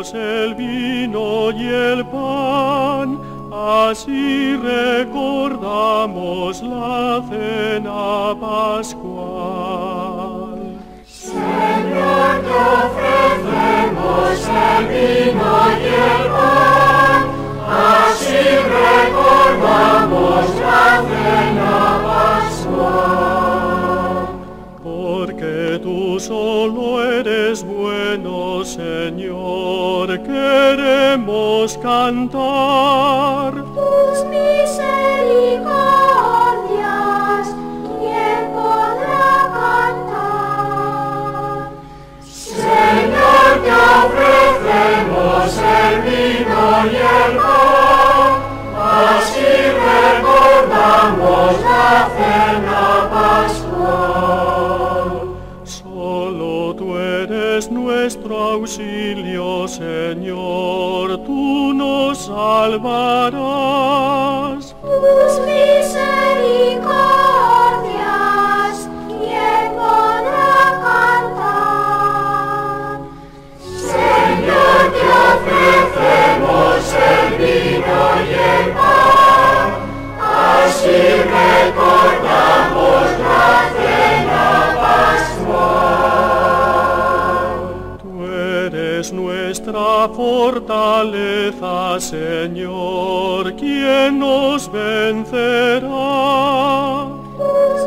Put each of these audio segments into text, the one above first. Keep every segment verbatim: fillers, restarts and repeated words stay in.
ofrecemos el vino y el pan, así recordamos la cena pascual. Señor, te ofrecemos el vino y el pan, así recordamos la cena pascual. Porque tú solo eres bueno, Señor, queremos cantar Tus misericordias, ¿quién podrá cantar? Señor, te ofrecemos el vino y el pan, así recordamos la cena pascual. Solo tú eres nuestro auxilio, Señor, tú nos salvarás. Tus misericordias, ¿quién podrá cantar? Señor, te ofrecemos el vino y el pan, así recordamos la cena pascual. Tú eres nuestra fortaleza, Señor, ¿quién nos vencerá? Tus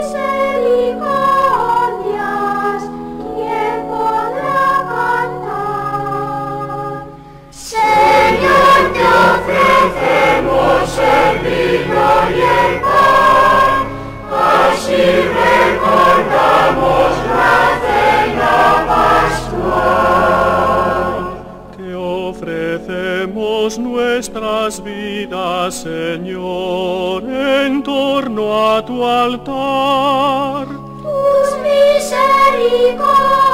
misericordias, ¿quién podrá cantar? Señor, te ofrecemos el vino y el pan, así recordamos la cena pascual. Te ofrecemos nuestras vidas, Señor, en torno a tu altar. Tus misericordias,